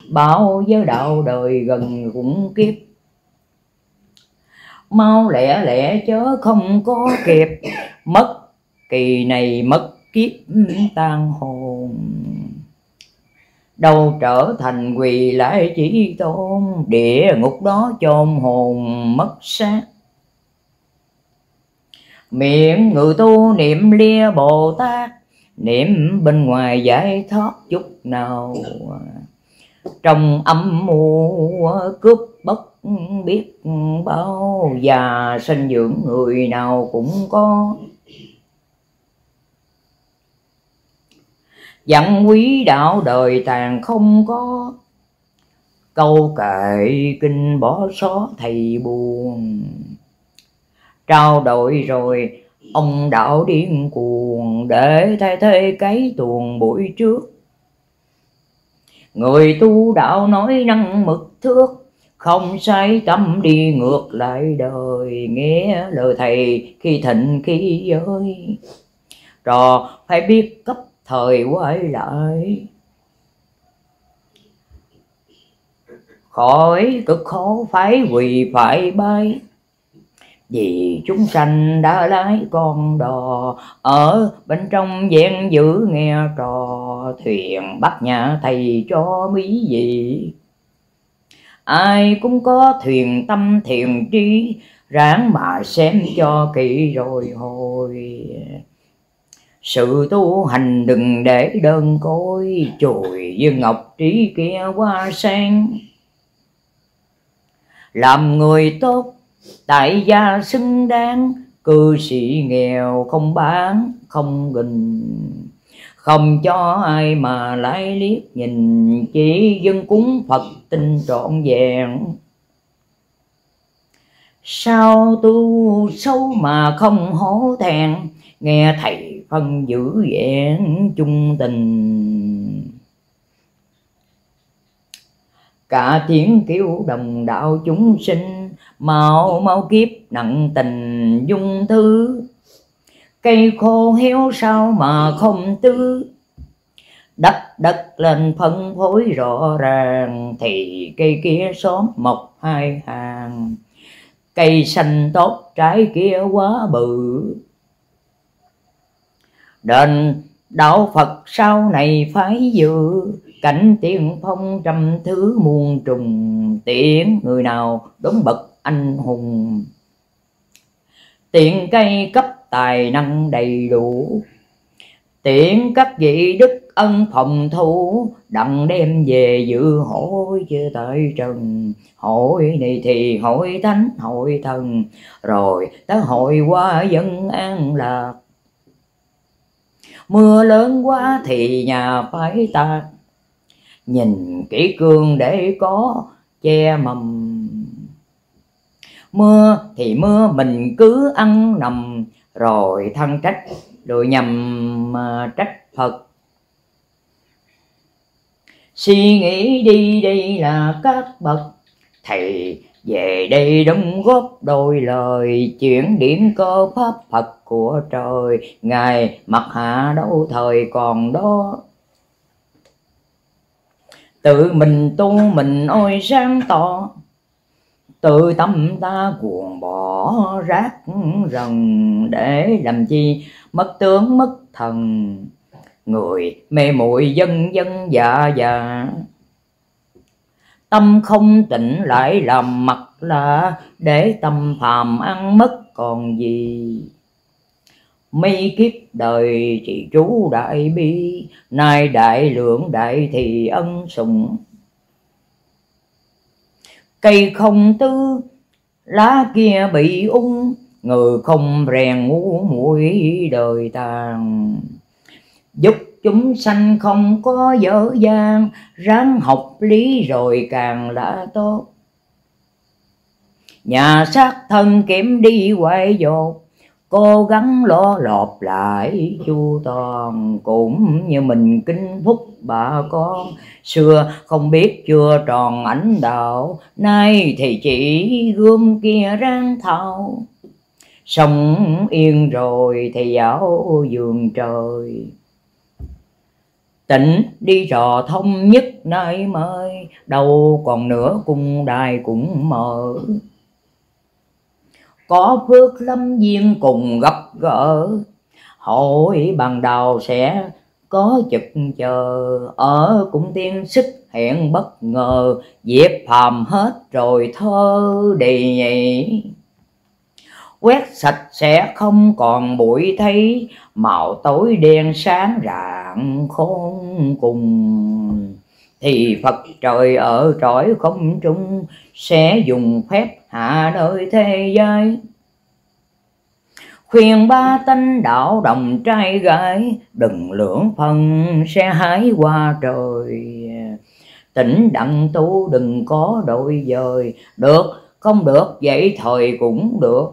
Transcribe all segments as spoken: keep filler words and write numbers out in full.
bao giới đạo đời gần cũng kiếp. Mau lẹ lẹ chớ không có kịp, mất kỳ này mất kiếp tan hồn. Đâu trở thành quỳ lại chỉ tôn, địa ngục đó chôn hồn mất xác. Miệng người tu niệm lia Bồ Tát, niệm bên ngoài giải thoát chút nào. Trong âm mưu cướp bất biết bao, già sinh dưỡng người nào cũng có. Dặn quý đạo đời tàn không có, câu kệ kinh bỏ xó thầy buồn. Trao đổi rồi ông đạo điên cuồng, để thay thế cái tuồng buổi trước. Người tu đạo nói năng mực thước, không sai tâm đi ngược lại đời. Nghe lời thầy khi thịnh khi giới, trò phải biết cấp thời quay lại. Khỏi cực khổ phải quỳ phải bay, vì chúng sanh đã lái con đò. Ở bên trong gian giữ nghe trò, thuyền bắt nhà thầy cho mỹ gì. Ai cũng có thuyền tâm thiền trí, ráng mà xem cho kỹ rồi hồi. Sự tu hành đừng để đơn côi, chùi dương ngọc trí kia qua sen. Làm người tốt tại gia xứng đáng, cư sĩ nghèo không bán không gìn. Không cho ai mà lại liếc nhìn, chỉ dân cúng Phật tin trọn vẹn. Sao tu sâu mà không hổ thẹn, nghe thầy phân giữ vẹn chung tình. Cả tiếng kêu đồng đạo chúng sinh, mau mau kiếp nặng tình dung thứ. Cây khô héo sao mà không tứ, đất đất lên phân phối rõ ràng. Thì cây kia xóm mọc hai hàng, cây xanh tốt trái kia quá bự. Đền đạo Phật sau này phải dự, cảnh tiên phong trăm thứ muôn trùng. Tiễn người nào đốn bậc anh hùng, tiện cây cấp tài năng đầy đủ. Tiễn các vị đức ân phòng thủ, đặng đem về dự hội chưa tại trần. Hội này thì hội thánh hội thần, rồi tới hội qua dân an lạc. Mưa lớn quá thì nhà phải tạc, nhìn kỹ cương để có che mầm. Mưa thì mưa mình cứ ăn nằm, rồi thân trách rồi nhằm trách Phật. Suy nghĩ đi đây là các bậc thầy, về đây đóng góp đôi lời. Chuyển điểm cơ pháp Phật của trời, Ngài mặc hạ đâu thời còn đó. Tự mình tu mình ôi sáng tỏ, tự tâm ta cuồng bỏ rác rần. Để làm chi mất tướng mất thần, người mê muội dân dân dạ dạ. Tâm không tịnh lại làm mặt lạ, để tâm phàm ăn mất còn gì. Mấy kiếp đời chỉ trú đại bi, nay đại lượng đại thì ân sủng. Cây không tư lá kia bị ung, người không rèn ngu muội đời tàn. Giúp chúng sanh không có dở dang, ráng học lý rồi càng là tốt. Nhà sát thân kiểm đi quay dột, cố gắng lo lọt lại chu toàn. Cũng như mình kinh phúc bà con, xưa không biết chưa tròn ánh đạo, nay thì chỉ gươm kia ráng thao. Sống yên rồi thì dạo vườn trời, Tỉnh đi trò thông nhất nơi mới, đâu còn nữa cung đài cũng mở. Có phước lâm duyên cùng gặp gỡ, hội bằng đầu sẽ có chực chờ. Ở cung tiên xích hẹn bất ngờ, dẹp phàm hết rồi thơ đầy nhảy. Quét sạch sẽ không còn bụi thấy, màu tối đen sáng rạng khôn cùng. Thì Phật trời ở trỏi không trung, sẽ dùng phép hạ nơi thế giới. Khuyên ba tánh đạo đồng trai gái, đừng lưỡng phần sẽ hái qua trời. Tỉnh đặng tu đừng có đội dời, được không được vậy thời cũng được.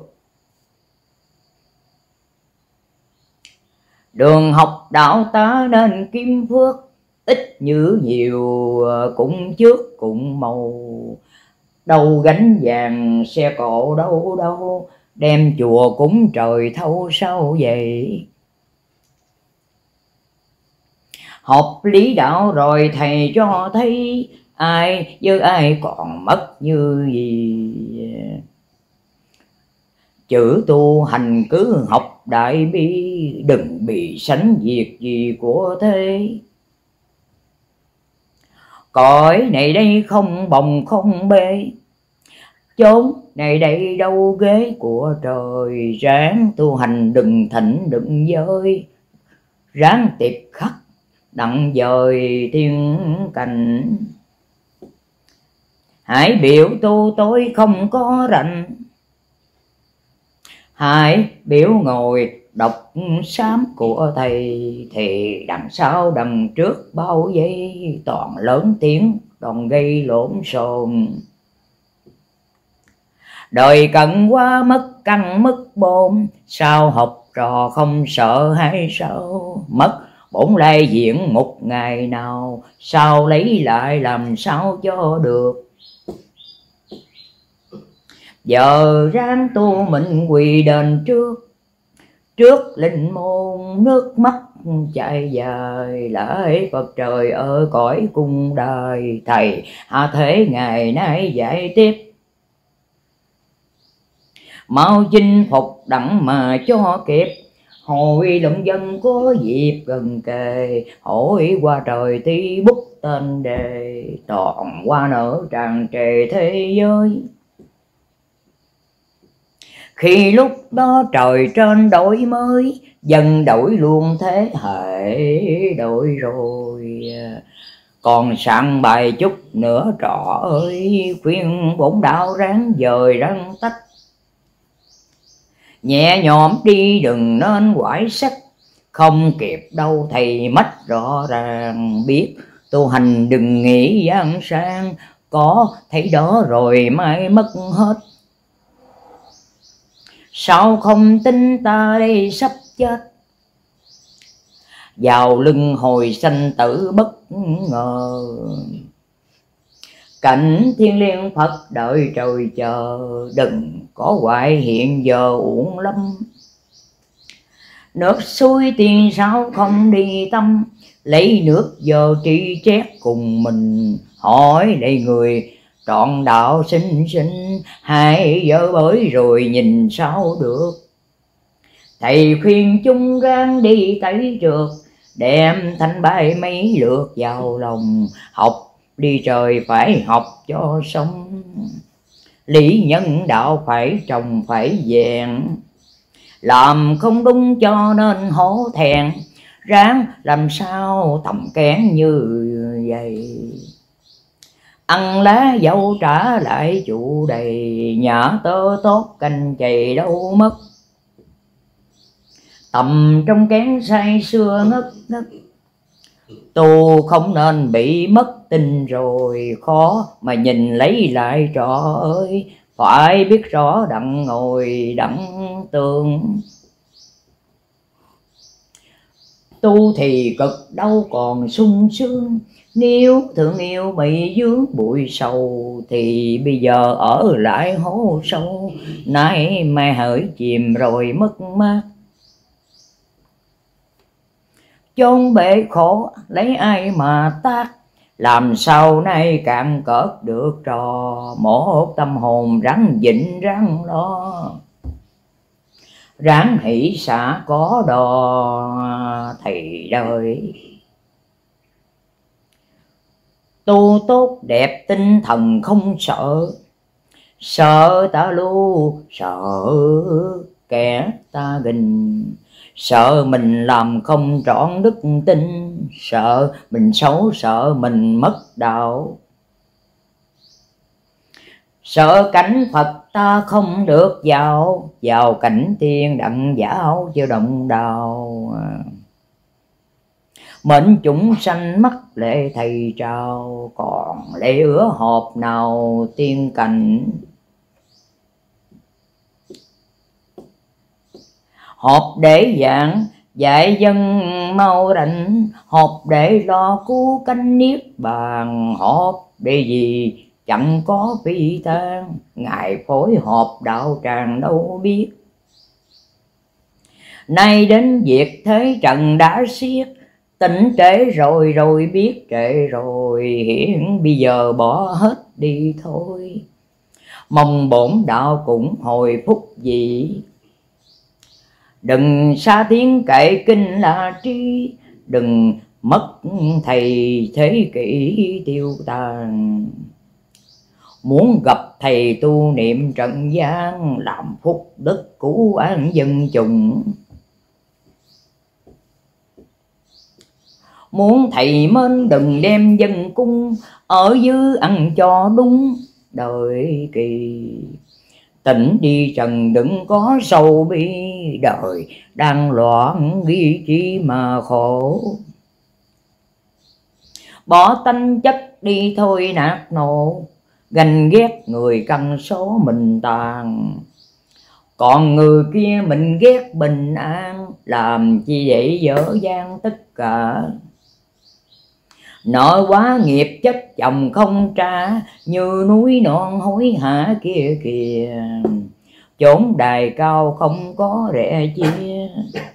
Đường học đạo ta nên kiếm phước, ít như nhiều cũng trước cũng màu. Đâu gánh vàng xe cộ đâu đâu, đem chùa cúng trời thâu sao vậy. Học lý đạo rồi thầy cho thấy, ai với ai còn mất như gì. Chữ tu hành cứ học đại bi, đừng bị sánh việc gì của thế. Cõi này đây không bồng không bê, chốn này đây đâu ghế của trời. Ráng tu hành đừng thỉnh đừng giới, ráng tiệp khắc đặng dời thiên cảnh. Hãy biểu tu tối không có rảnh, hãy biểu ngồi đọc sám của thầy. Thì đằng sau đằng trước bao giây, toàn lớn tiếng toàn gây lộn xộn. Đời cận quá mất căn mất bổn, sao học trò không sợ hay sao. Mất bổn lai diện một ngày nào, sao lấy lại làm sao cho được. Giờ ráng tu mình quỳ đền trước, trước linh môn nước mắt chảy dài. Lại Phật trời ở cõi cung đài, thầy hạ thế ngày nay dạy tiếp. Mau chinh phục đặng mà cho kịp, hội lượng dân có dịp gần kề. Hỏi qua trời ti bút tên đề, toàn hoa nở tràn trề thế giới. Khi lúc đó trời trên đổi mới, dân đổi luôn thế hệ đổi rồi. Còn sẵn bài chút nữa trọ ơi, khuyên bổn đạo ráng dời răng tách. Nhẹ nhõm đi đừng nên quải sách, không kịp đâu thầy mất rõ ràng. Biết tu hành đừng nghĩ gian sang, có thấy đó rồi mai mất hết. Sao không tin ta đây sắp chết, vào lưng hồi sanh tử bất ngờ. Cảnh thiên liêng Phật đợi trời chờ, đừng có hoại hiện giờ uổng lắm. Nước suối tiền sao không đi tâm, lấy nước giờ tri chét cùng mình. Hỏi đây người trọn đạo sinh sinh, hai vợ bới rồi nhìn sao được. Thầy khuyên chung ráng đi tẩy trượt, đem thanh bài mấy lượt vào lòng. Học đi trời phải học cho sống, lý nhân đạo phải trồng phải vẹn. Làm không đúng cho nên hổ thẹn, ráng làm sao tầm kén như vậy. Ăn lá dâu trả lại chủ đầy, nhà tơ tốt canh chày đâu mất. Tầm trong kén say sưa ngất ngất, tu không nên bị mất tình rồi. Khó mà nhìn lấy lại trọ ơi, phải biết rõ đặng ngồi đặng tường. Tu thì cực đâu còn sung sướng, nếu thương yêu bị dướng bụi sầu. Thì bây giờ ở lại hố sâu, nay mai hỡi chìm rồi mất mát. chốn bể khổ lấy ai mà tác, làm sao nay càng cợt được trò, một tâm hồn ráng vịnh ráng lo, ráng hỷ xả có đò thầy đời. Tu tốt đẹp tinh thần không sợ, sợ ta lưu sợ kẻ ta gìn, sợ mình làm không trọn đức tin, sợ mình xấu sợ mình mất đạo, sợ cảnh Phật ta không được vào, vào cảnh tiên đặng giáo chưa động đào. Mệnh chúng sanh mắc lệ thầy trao, còn lệ ứa hộp nào tiên cảnh. Họp để giảng dạy dân mau rảnh, họp để lo cứu cánh niết bàn, họp để gì chẳng có phi tan, ngài phối họp đạo tràng đâu biết. Nay đến việc thế trần đã xiết, tỉnh trễ rồi rồi biết trễ rồi, hiện bây giờ bỏ hết đi thôi, mong bổn đạo cũng hồi phúc gì. Đừng xa tiếng kệ kinh là trí, đừng mất thầy thế kỷ tiêu tàn. Muốn gặp thầy tu niệm trần gian, làm phúc đức cứu an dân chúng. Muốn thầy mến đừng đem dân cung, ở dư ăn cho đúng đời kỳ. Tỉnh đi trần đừng có sầu bi, đời đang loạn ghi chi mà khổ. Bỏ tánh chất đi thôi nạt nộ, ganh ghét người căn số mình tàn. Còn người kia mình ghét bình an, làm chi vậy dở dang tất cả. Nợ quá nghiệp chất chồng không trả, như núi non hối hả kia kìa. Chốn đài cao không có rẻ chia,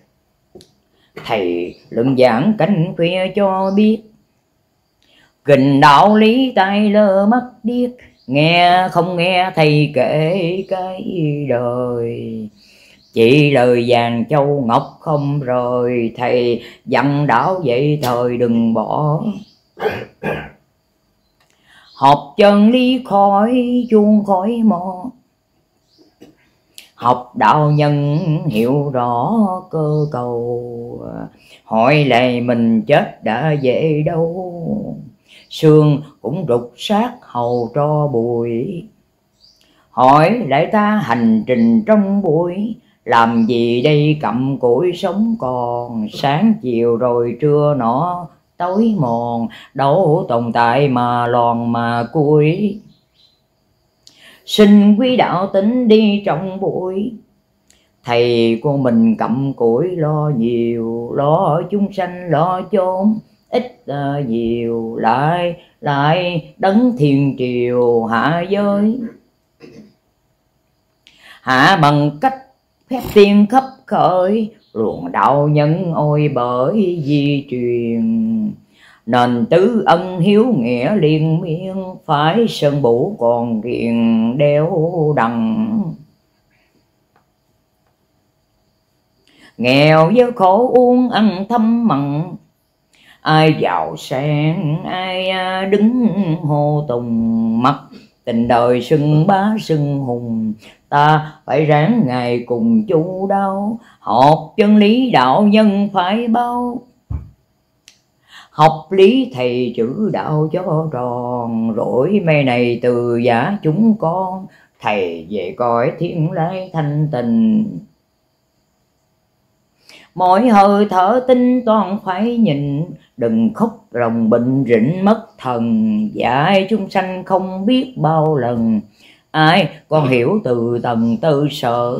thầy luận giảng cánh khuya cho biết. Kình đạo lý tai lơ mắt điếc, nghe không nghe thầy kể cái đời. Chỉ lời vàng châu ngọc không rồi, thầy dặn đạo vậy thời đừng bỏ. Học chân lý khỏi chuông khỏi mò, học đạo nhân hiểu rõ cơ cầu. Hỏi lại mình chết đã về đâu, xương cũng rục xác hầu cho bụi. Hỏi lại ta hành trình trong buổi, làm gì đây cặm cụi sống còn. Sáng chiều rồi trưa nọ tối mòn, đâu tồn tại mà lòn mà cuối. Xin quý đạo tính đi trong buổi, thầy của mình cặm cụi lo nhiều, lo chúng sanh lo chốn ít uh, nhiều. Lại lại đấng thiên triều hạ giới, hạ bằng cách phép tiên khắp khởi. Luồng đạo nhân ôi bởi di truyền, nên tứ ân hiếu nghĩa liên miên. Phải sơn bủ còn kiền đeo đằng, nghèo với khổ uống ăn thâm mặn. Ai giàu sang ai đứng hô tùng, mắt tình đời xưng bá xưng hùng. Ta phải ráng ngày cùng chu đáo, học chân lý đạo nhân phải bao. Học lý thầy chữ đạo cho tròn, rỗi mê này từ giả chúng con. Thầy về coi thiên lai thanh tình, mỗi hơi thở tinh toàn phải nhìn. Đừng khóc lòng bệnh rịnh mất thần, dạy chúng sanh không biết bao lần. Ai còn hiểu từ tầng tư sở,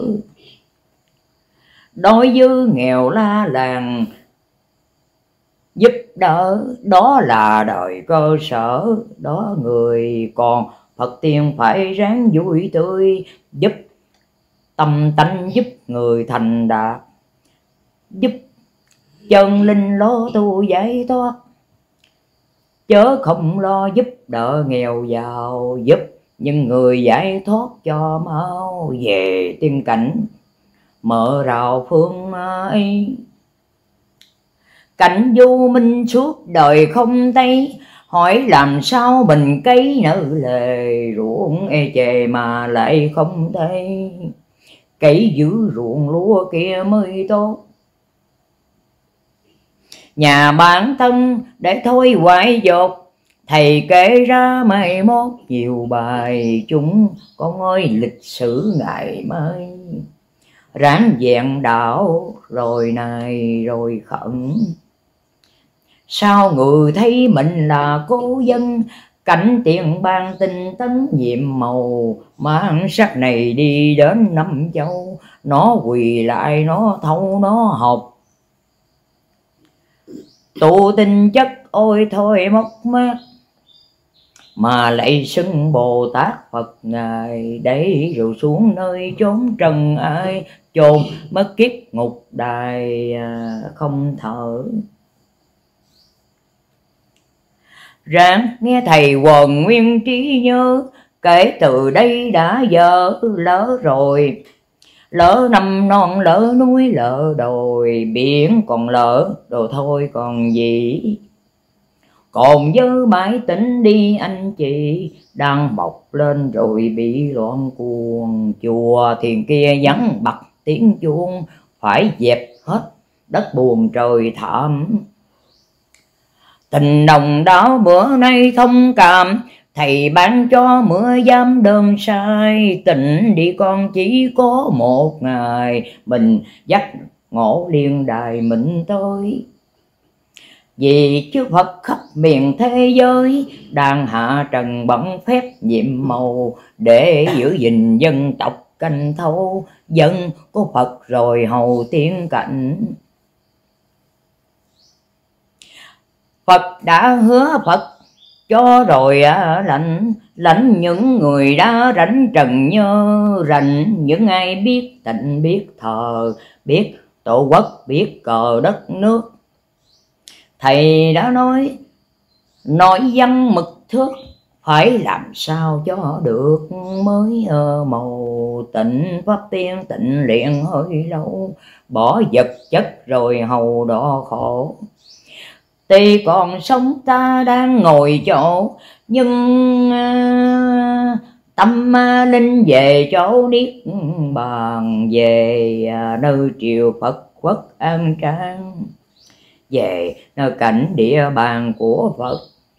đối với nghèo la làng giúp đỡ, đó là đời cơ sở. Đó người còn Phật tiên phải ráng vui tươi, giúp tâm tánh giúp người thành đạt, giúp chân linh lo tu giải thoát, chớ không lo giúp đỡ nghèo giàu, giúp những người giải thoát cho mau về tiên cảnh mở rào phương ấy. Cảnh du minh suốt đời không thấy, hỏi làm sao mình cấy nở lề, ruộng ê chề mà lại không thấy, cấy giữ ruộng lúa kia mới tốt. Nhà bản thân để thôi hoài dột, thầy kể ra mai mốt nhiều bài, chúng con ơi lịch sử ngày mai. Ráng vẹn đạo rồi này rồi khẩn, sao người thấy mình là cố dân, cảnh tiền ban tinh tấn nhiệm màu, mang sắc này đi đến năm châu, nó quỳ lại nó thâu nó học. Tu tinh chất ôi thôi mốc mát, mà lại xưng Bồ Tát Phật Ngài, đấy rồi xuống nơi chốn trần ai, chôn mất kiếp ngục đài không thở. Ráng nghe thầy quần nguyên trí nhớ, kể từ đây đã dở lỡ rồi, lỡ năm non lỡ núi lỡ đồi, biển còn lỡ đồ thôi còn gì. Còn nhớ mãi tỉnh đi anh chị, đang bọc lên rồi bị loạn cuồng, chùa thiền kia vắng bặt tiếng chuông, phải dẹp hết đất buồn trời thảm. Tình đồng đó bữa nay thông cảm, thầy ban cho mưa giam đơn sai, tỉnh đi con chỉ có một ngày, mình dắt ngộ liên đài mình tới. Vì chư Phật khắp miền thế giới, đang hạ trần bận phép nhiệm màu, để giữ gìn dân tộc canh thâu, dân có Phật rồi hầu tiên cảnh. Phật đã hứa Phật cho rồi lãnh, lãnh những người đã rảnh trần nhớ, rảnh những ai biết tịnh biết thờ, biết tổ quốc biết cờ đất nước. Thầy đã nói, nói văn mực thước, phải làm sao cho được mới màu, tịnh pháp tiên tịnh luyện hơi lâu, bỏ vật chất rồi hầu đỏ khổ. Tuy còn sống ta đang ngồi chỗ, nhưng à, tâm ma linh về chỗ niết bàn, về à, nơi triều Phật quốc an trang, về nơi cảnh địa bàn của Phật.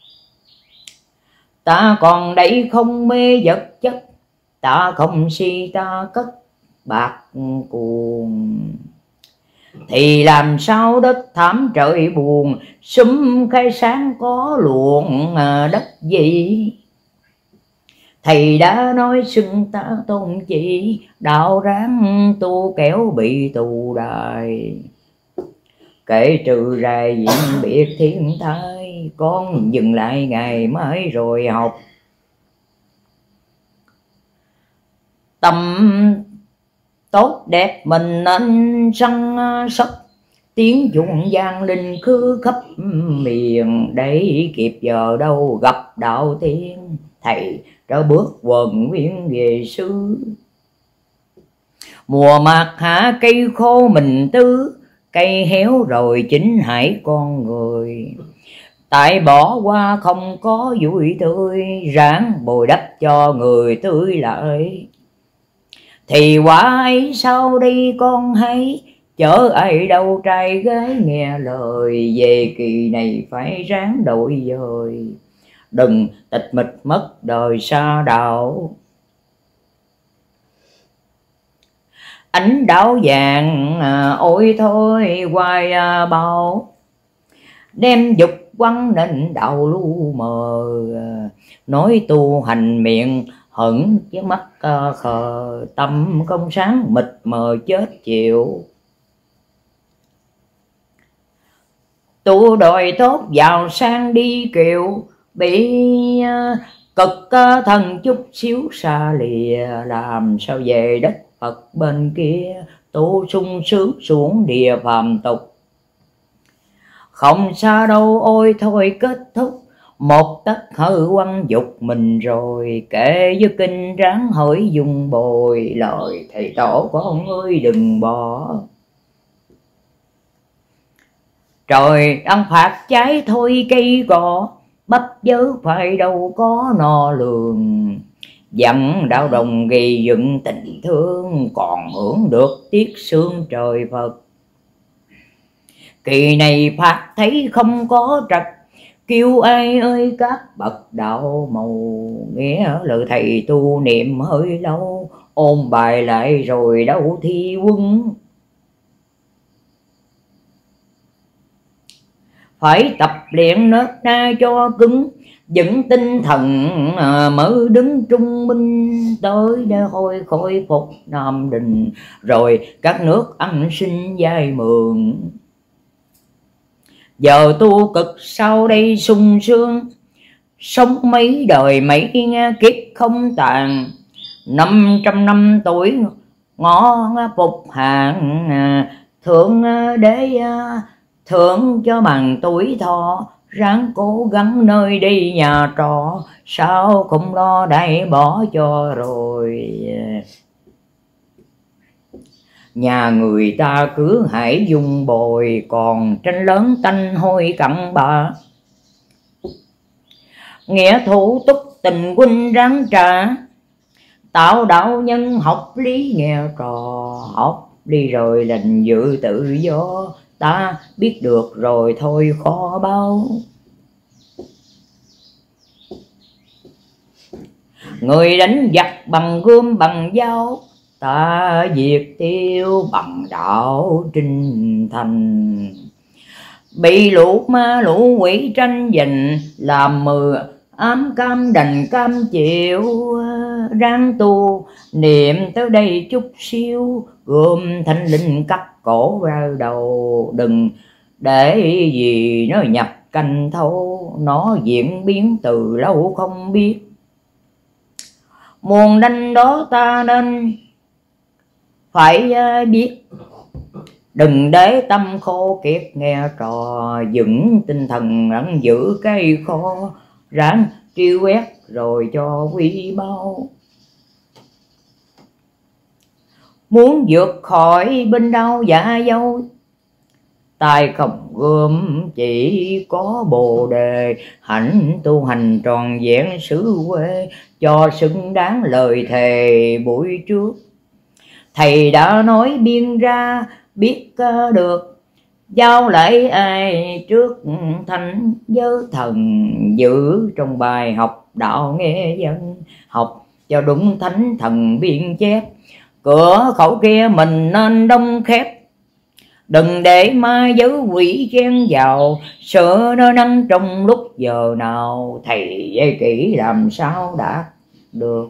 Ta còn đây không mê vật chất, ta không si ta cất bạc cuồng, thì làm sao đất thảm trời buồn, sum khai sáng có luồng đất gì. Thầy đã nói xưng ta tôn chỉ, đạo ráng tu kéo bị tù đài. Kể trừ ra diễn biệt thiên thai, con dừng lại ngày mai rồi học. Tâm tốt đẹp mình nên săn sóc, tiếng chuông vang linh khứ khắp miền, để kịp giờ đâu gặp đạo tiên, thầy trở bước quần nguyên về xứ. Mùa mạc hạ cây khô mình tứ, cây héo rồi chính hại con người, tại bỏ qua không có vui tươi, ráng bồi đắp cho người tươi lại. Thì quả ấy sau đây con hãy, chớ ai đâu trai gái nghe lời, về kỳ này phải ráng đổi dời, đừng tịch mịch mất đời xa đạo. Ánh đảo vàng à, ôi thôi hoài à, bao, đem dục quăng nên đạo lu mờ, à, nói tu hành miệng hững với mắt à, khờ, tâm không sáng mịt mờ chết chịu. Tu đòi tốt giàu sang đi kiệu, bị à, cực à, thân chút xíu xa lìa, làm sao về đất Phật bên kia, tu sung sướng xuống địa phàm tục. không xa đâu ôi thôi kết thúc, một tấc hư quăng dục mình rồi, kể với kinh ráng hỏi dùng bồi, lời thầy tổ con ơi đừng bỏ. Trời ăn phạt trái thôi cây cỏ, bắp vớ phải đâu có no lường, dặn đạo đồng gây dựng tình thương, còn hưởng được tiếc xương trời Phật. Kỳ này phạt thấy không có trật, kêu ai ơi các bậc đạo màu, nghĩa lời thầy tu niệm hơi lâu, ôn bài lại rồi đâu thi quân. Phải tập luyện nết na cho cứng, vững tinh thần à, mới đứng trung minh, tới để hồi khôi phục Nam Đình, rồi các nước ăn sinh giai mường. Giờ tu cực sau đây sung sướng, sống mấy đời mấy kiếp không tàn, năm trăm năm tuổi ngõ phục hạng, thượng đế thưởng cho bằng tuổi thọ, ráng cố gắng nơi đây nhà trọ, sao không lo đẩy bỏ cho rồi. Nhà người ta cứ hãy dùng bồi, còn tranh lớn tanh hôi cặn bã. Nghĩa thủ túc tình huynh ráng trả, tạo đạo nhân học lý nghe trò, học đi rồi lành dự tự do, ta biết được rồi thôi khó bao. Người đánh giặc bằng gươm bằng dao, ta diệt tiêu bằng đạo trinh thành. Bị lũ ma lũ quỷ tranh giành, làm mưa ám cam đành cam chịu, ráng tu niệm tới đây chút xíu, gươm thanh linh cắt cổ ra đầu, đừng để gì nó nhập canh thâu, nó diễn biến từ lâu không biết. Muôn đanh đó ta nên phải biết, đừng để tâm khô kiệt nghe trò, vững tinh thần lẫn giữ cây kho, ráng truy quét rồi cho quý báu. Muốn vượt khỏi bên đau dạ dâu, tài không gươm chỉ có bồ đề, hạnh tu hành tròn vẹn xứ quê, cho xứng đáng lời thề buổi trước. Thầy đã nói biên ra biết được, giao lại ai trước thánh giới thần, giữ trong bài học đạo nghe dân, học cho đúng thánh thần biên chép, cửa khẩu kia mình nên đông khép, đừng để ma giới quỷ chen vào, sợ nó năng trong lúc giờ nào, thầy dạy kỹ làm sao đạt được.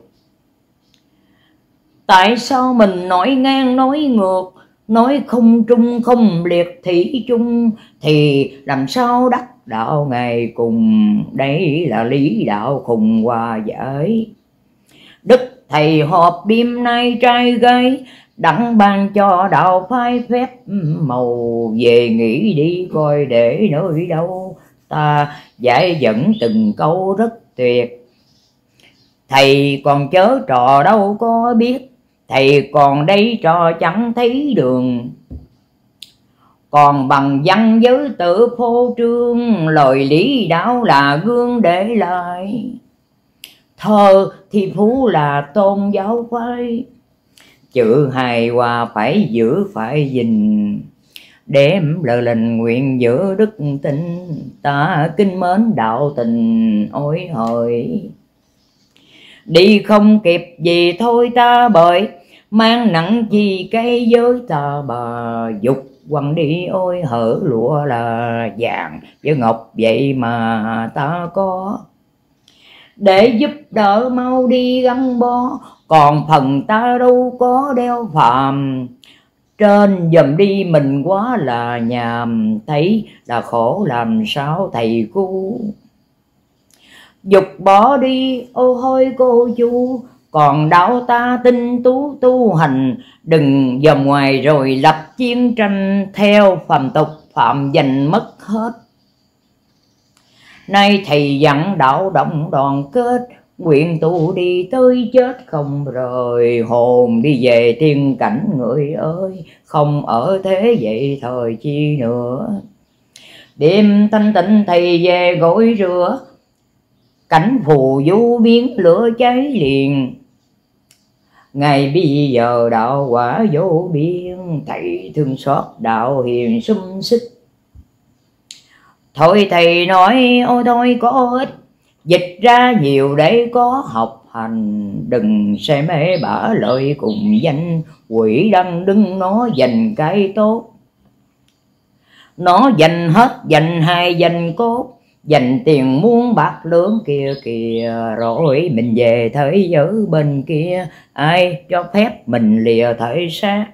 Tại sao mình nói ngang nói ngược, nói không trung không liệt thủy chung, thì làm sao đắc đạo ngày cùng, đây là lý đạo khùng hòa giải. Đức thầy họp đêm nay trai gái, đặng ban cho đạo phái phép màu, về nghĩ đi coi để nơi đâu, ta giải dẫn từng câu rất tuyệt. Thầy còn chớ trò đâu có biết, thầy còn đây trò chẳng thấy đường, còn bằng văn giới tự phô trương, lời lý đạo là gương để lại. Thơ thì phú là tôn giáo phái, chữ hài hòa phải giữ phải gìn, đêm lời lình nguyện giữ đức tin, ta kính mến đạo tình ôi hỡi. Đi không kịp gì thôi ta bởi, mang nặng chi cây giới ta bà, dục quăng đi ôi hở lụa là vàng với ngọc vậy mà ta có, để giúp đỡ mau đi gắn bó, còn phần ta đâu có đeo phàm. Trên dùm đi mình quá là nhàm, thấy là khổ làm sao thầy cu. Dục bỏ đi ô hôi cô chú, còn đạo ta tinh tú tu hành, đừng dòm ngoài rồi lập chiến tranh theo phàm tục phạm danh mất hết. Nay thầy dặn đạo động đoàn kết, nguyện tu đi tới chết không rời. Hồn đi về tiên cảnh người ơi, không ở thế vậy thời chi nữa. Đêm thanh tịnh thầy về gội rửa, cảnh phù du biến lửa cháy liền. Ngày bây giờ đạo quả vô biên, thầy thương xót đạo hiền xum xích. Thôi thầy nói ôi thôi có ích, dịch ra nhiều để có học hành. Đừng say mê bả lợi cùng danh, quỷ đăng đứng nó dành cái tốt. Nó dành hết dành hai dành cốt, dành tiền muôn bạc lưỡng kia kìa. Rồi mình về thế giới bên kia, ai cho phép mình lìa thể xác.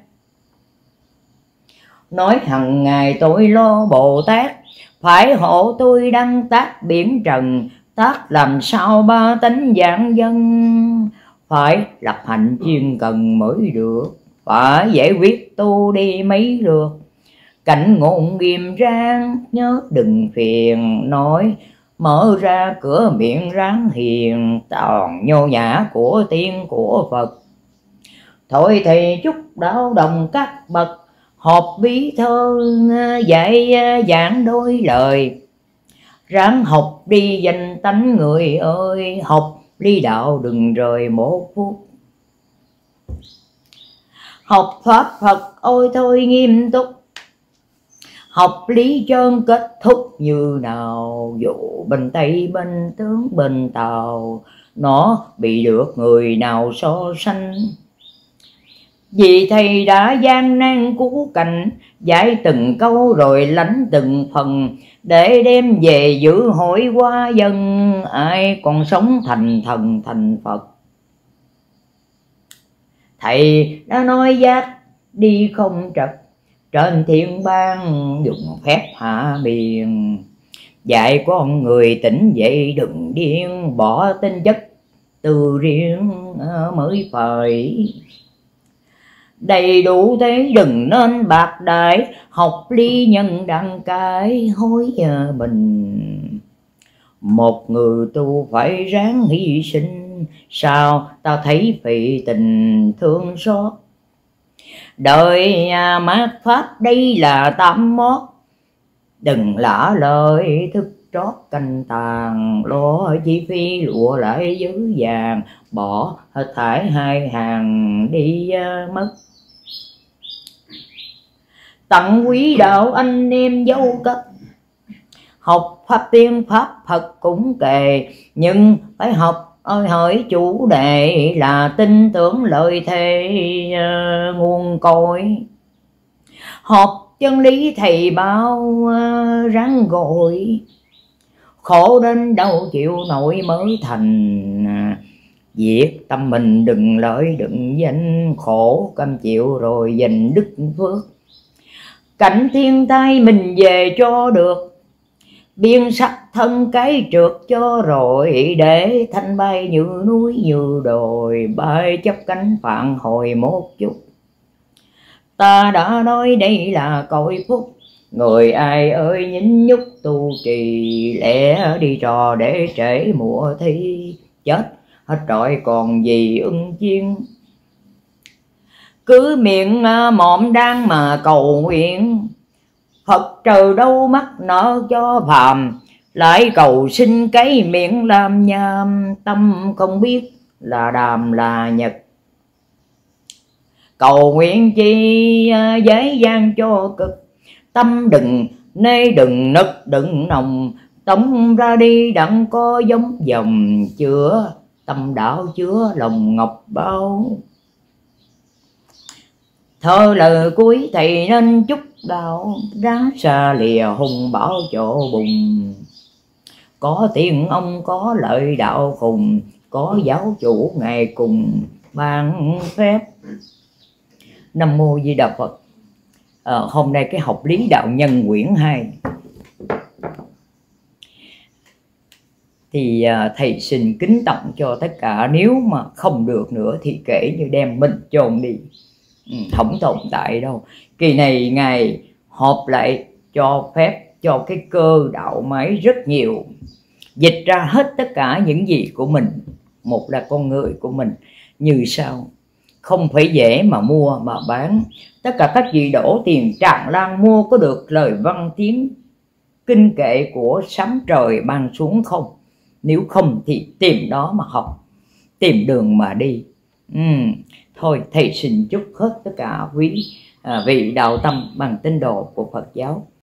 Nói hằng ngày tôi lo Bồ Tát, phải hộ tôi đăng tác biển trần. Tác làm sao ba tánh dạng dân, phải lập hành chuyên cần mới được. Phải giải quyết tu đi mấy lượt, cảnh ngôn nghiêm trang nhớ đừng phiền. Nói mở ra cửa miệng ráng hiền, toàn nhô nhã của tiên của Phật. Thôi thì chúc đạo đồng các bậc, họp bí thơ dạy giảng đôi lời. Ráng học đi danh tánh người ơi, học lý đạo đừng rời một phút. Học pháp Phật ôi thôi nghiêm túc, học lý chân kết thúc như nào. Dù bên Tây bên tướng bên Tàu, nó bị được người nào so sánh. Vì thầy đã gian nan cứu cảnh, dạy từng câu rồi lãnh từng phần, để đem về giữ hội qua dân. Ai còn sống thành thần thành Phật. Thầy đã nói giác đi không trật, trên thiên bang dùng phép hạ biền. Dạy con người tỉnh dậy đừng điên, bỏ tinh chất từ riêng mới phải. Đầy đủ thế đừng nên bạc đại, học lý nhân đăng cái hối mình. Một người tu phải ráng hy sinh, sao ta thấy phì tình thương xót. Đời mát pháp đây là tam mót, đừng lả lời thức trót canh tàn. Lo chi phí lụa lại dữ vàng, bỏ hết thải hai hàng đi mất. Tặng quý đạo anh em dấu cấp, học pháp tiên pháp Phật cũng kề. Nhưng phải học ơi hỏi chủ đề, là tin tưởng lời thề uh, nguồn cội. Học chân lý thầy bao uh, ráng gọi, khổ đến đâu chịu nổi mới thành. uh, Việc tâm mình đừng lợi đừng danh, khổ cam chịu rồi dành đức phước. Cảnh thiên tai mình về cho được, biên sắc thân cái trượt cho rồi. Để thanh bay như núi như đồi, bay chấp cánh phạn hồi một chút. Ta đã nói đây là cội phúc, người ai ơi nhín nhúc tu trì. Lẽ đi trò để trễ mùa thi, chết hết trọi còn gì ưng chiên. Cứ miệng mộm đang mà cầu nguyện, Phật trời đâu mắc nợ cho phàm. Lại cầu xin cái miệng làm nham, tâm không biết là đàm là nhật. Cầu nguyện chi dễ dàng cho cực, tâm đừng nê đừng nức đừng nồng. Tống ra đi đặng có giống dòng, chữa tâm đạo chứa lòng ngọc bao. Thơ lời cuối thầy nên chúc đạo, ráng xa lìa hùng bảo chỗ bùng. Có tiền ông có lợi đạo khùng, có giáo chủ ngày cùng ban phép. Nam mô Di Đà Phật. à, Hôm nay cái học lý đạo nhân quyển hai thì à, thầy xin kính tặng cho tất cả. Nếu mà không được nữa thì kể như đem mình chôn đi, ừ, không tồn tại đâu. Kỳ này Ngài họp lại cho cho phép cho cái cơ đạo máy rất nhiều, dịch ra hết tất cả những gì của mình. Một là con người của mình như sau: không phải dễ mà mua mà bán. Tất cả các vị đổ tiền tràn lan mua có được lời văn tiếng kinh kệ của sấm trời ban xuống không? Nếu không thì tìm đó mà học, tìm đường mà đi. ừ. Thôi thầy xin chúc hết tất cả quý à, vị đạo tâm bằng tín đồ của Phật giáo